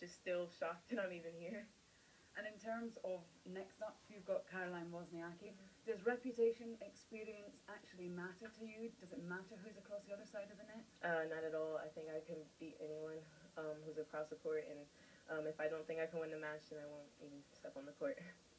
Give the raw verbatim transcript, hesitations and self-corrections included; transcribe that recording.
just still shocked that I'm even here. And in terms of next up, you've got Caroline Wozniacki. Mm-hmm. Does reputation, experience actually matter to you? Does it matter who's across the other side of the net? Uh, not at all. I think I can beat anyone um, who's across the court, and um, if I don't think I can win the match, then I won't even step on the court.